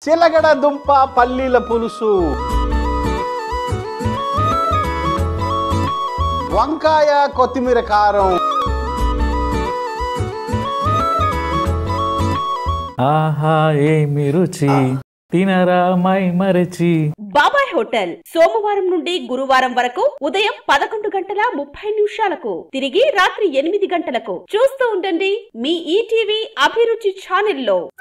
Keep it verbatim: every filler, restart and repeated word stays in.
చిలగడ దుంప పల్లీల పులుసు, వంకాయ కొత్తిమీర కారం, ఆహా ఏమి రుచి తినరా మై మరచి. బాబాయ్ హోటల్ సోమవారం నుండి గురువారం వరకు ఉదయం పదకొండు గంటల ముప్పై నిమిషాలకు, తిరిగి రాత్రి ఎనిమిది గంటలకు. చూస్తూ ఉండండి మీ ఈటీవీ అభిరుచి ఛానల్లో.